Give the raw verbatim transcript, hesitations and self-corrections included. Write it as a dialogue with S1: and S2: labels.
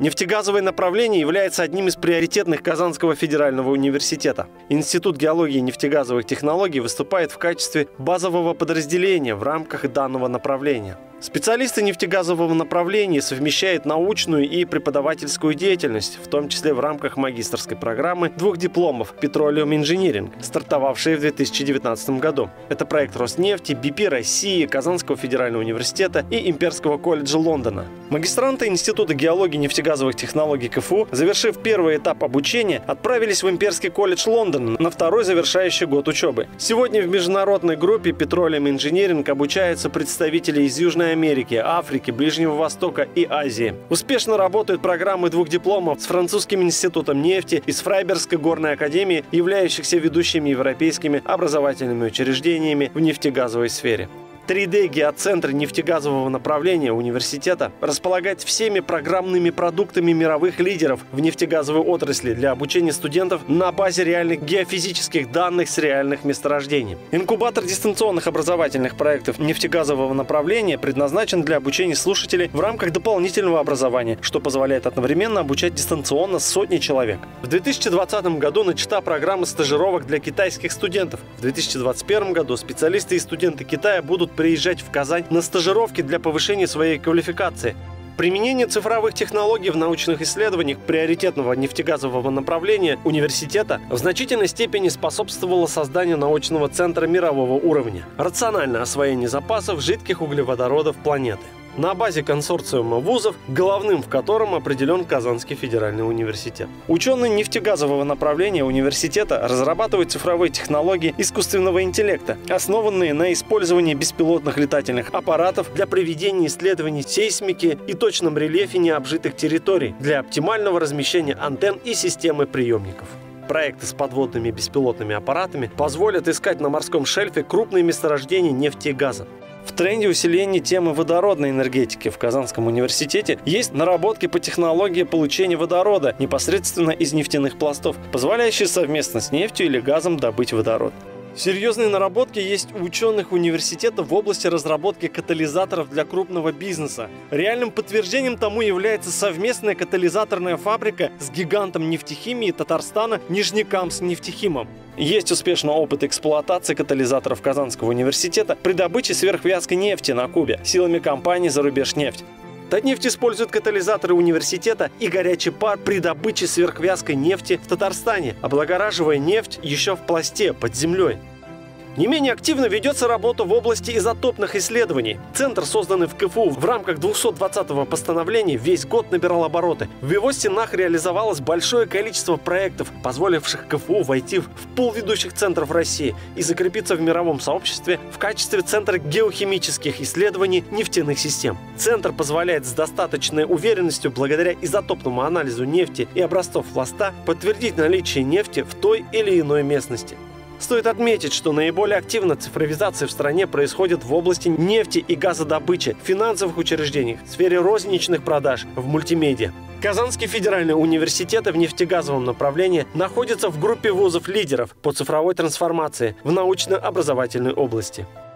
S1: Нефтегазовое направление является одним из приоритетных Казанского федерального университета. Институт геологии и нефтегазовых технологий выступает в качестве базового подразделения в рамках данного направления. Специалисты нефтегазового направления совмещают научную и преподавательскую деятельность, в том числе в рамках магистерской программы двух дипломов Petroleum Engineering, стартовавшие в две тысячи девятнадцатом году. Это проект Роснефти, би пи России, Казанского федерального университета и Имперского колледжа Лондона. Магистранты Института геологии и нефтегазовых технологий ка эф у, завершив первый этап обучения, отправились в Имперский колледж Лондона на второй завершающий год учебы. Сегодня в международной группе Petroleum Engineering обучаются представители из Южной Америки, Африки, Ближнего Востока и Азии. Успешно работают программы двух дипломов с Французским институтом нефти и с Фрайбергской горной академией, являющихся ведущими европейскими образовательными учреждениями в нефтегазовой сфере. три дэ геоцентр нефтегазового направления университета располагает всеми программными продуктами мировых лидеров в нефтегазовой отрасли для обучения студентов на базе реальных геофизических данных с реальных месторождений. Инкубатор дистанционных образовательных проектов нефтегазового направления предназначен для обучения слушателей в рамках дополнительного образования, что позволяет одновременно обучать дистанционно сотни человек. В две тысячи двадцатом году начата программа стажировок для китайских студентов. В две тысячи двадцать первом году специалисты и студенты Китая будут приезжать в Казань на стажировки для повышения своей квалификации. Применение цифровых технологий в научных исследованиях приоритетного нефтегазового направления университета в значительной степени способствовало созданию научного центра мирового уровня. Рациональное освоение запасов жидких углеводородов планеты. На базе консорциума вузов, главным в котором определен Казанский федеральный университет. Ученые нефтегазового направления университета разрабатывают цифровые технологии искусственного интеллекта, основанные на использовании беспилотных летательных аппаратов для проведения исследований сейсмики и точном рельефе необжитых территорий для оптимального размещения антенн и системы приемников. Проекты с подводными беспилотными аппаратами позволят искать на морском шельфе крупные месторождения нефти и газа. В тренде усиления темы водородной энергетики в Казанском университете есть наработки по технологии получения водорода непосредственно из нефтяных пластов, позволяющие совместно с нефтью или газом добыть водород. Серьезные наработки есть у ученых университета в области разработки катализаторов для крупного бизнеса. Реальным подтверждением тому является совместная катализаторная фабрика с гигантом нефтехимии Татарстана Нижнекамск нефтехимом. Есть успешный опыт эксплуатации катализаторов Казанского университета при добыче сверхвязкой нефти на Кубе силами компании «Зарубежнефть». Татнефть использует катализаторы университета и горячий пар при добыче сверхвязкой нефти в Татарстане, облагораживая нефть еще в пласте под землей. Не менее активно ведется работа в области изотопных исследований. Центр, созданный в ка эф у в рамках двухсот двадцатого постановления, весь год набирал обороты. В его стенах реализовалось большое количество проектов, позволивших ка эф у войти в пул ведущих центров России и закрепиться в мировом сообществе в качестве центра геохимических исследований нефтяных систем. Центр позволяет с достаточной уверенностью, благодаря изотопному анализу нефти и образцов пласта, подтвердить наличие нефти в той или иной местности. Стоит отметить, что наиболее активно цифровизация в стране происходит в области нефти и газодобычи, финансовых учреждениях, в сфере розничных продаж, в мультимедиа. Казанский федеральный университет в нефтегазовом направлении находится в группе вузов-лидеров по цифровой трансформации в научно-образовательной области.